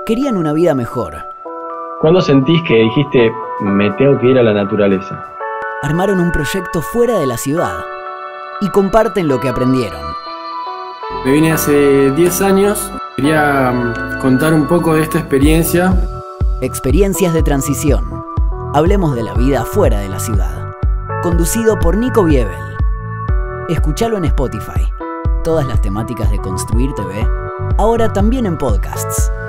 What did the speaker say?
Querían una vida mejor. ¿Cuándo sentís que dijiste, me tengo que ir a la naturaleza? Armaron un proyecto fuera de la ciudad y comparten lo que aprendieron. Me vine hace 10 años. Quería contar un poco de esta experiencia. Experiencias de transición. Hablemos de la vida fuera de la ciudad. Conducido por Nico Viebel. Escuchalo en Spotify. Todas las temáticas de Construir TV, ahora también en podcasts.